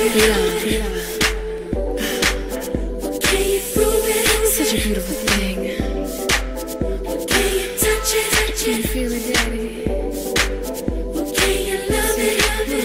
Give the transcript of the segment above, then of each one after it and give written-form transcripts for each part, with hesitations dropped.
Such a beautiful thing. Can you touch it? Can you feel it, daddy? Can you love it?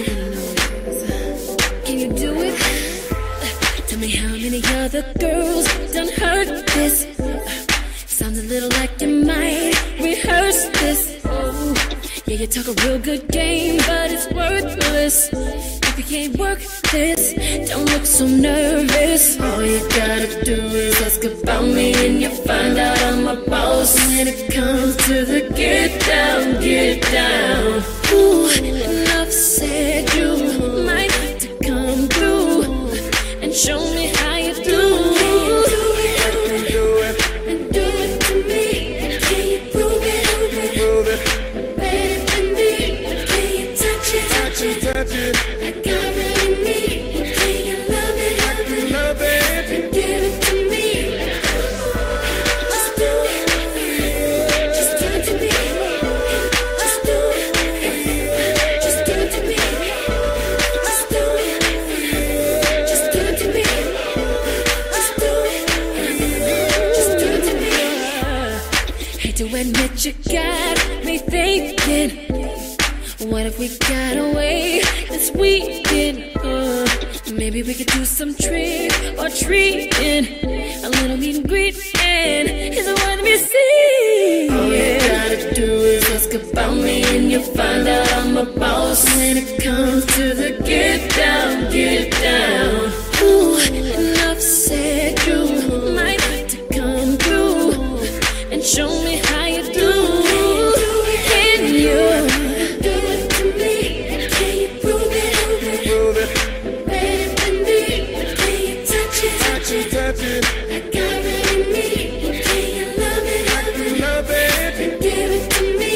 Can you do it? Tell me how many other girls done heard this. Sounds a little like you might rehearse this. Oh, yeah, you talk a real good game, but it's worthless if you can't work this. Don't look so nervous. All you gotta do is ask about me and you find out I'm a boss. When it comes to the get down, get down. Ooh, enough said, you might have to come through and show me how you do. Touch it. I got it in me. Can you love it? I can love it. And give it to me. Just do it. Just do it to me. Just do it. Just do it to me. Just do it. Just do it to me. Just do it. Just do it to me. Hate to admit you got me thinking, what if we got away this weekend? Maybe we could do some trick or treating. A little meet and greet, and it's what we see. All you gotta do is ask about me and you find out I'm a boss. When it comes to the get down, get down. Ooh, enough said, you might have to come through and show me how you do. Can you? Touch it. I got it in me. Can you love it? I can love it. And give it to me.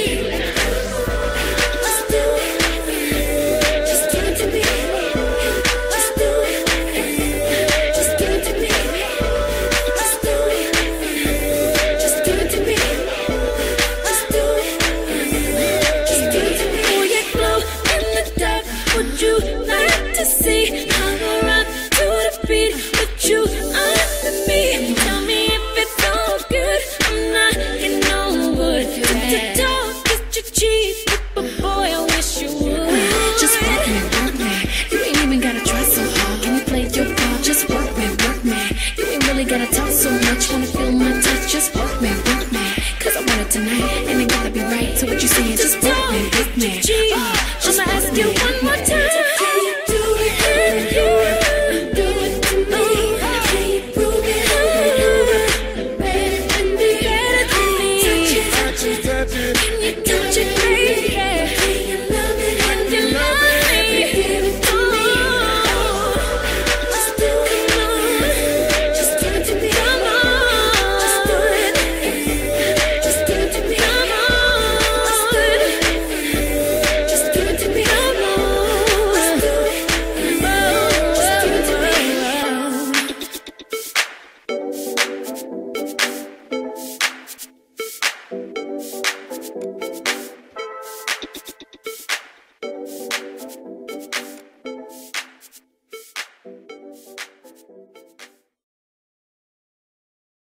Just do it. Just do it to me. Just do it. Just do it to me. Just do it. Just do it to me. Just do it. Just do it to me. Oh, you glow in the dark. Would you like to see how I run to the beat with you? Tell me if it's all good. I'm not in no wood to talk, get you cheap, but boy, I wish you would. Just work me. You ain't even gotta try so hard. Can you play your part? Just work me. You ain't really gotta talk so much. Wanna feel my touch? Just work me. Cause I want it tonight, and it gotta be right. So what you saying? Just work me. I'ma ask you one more time.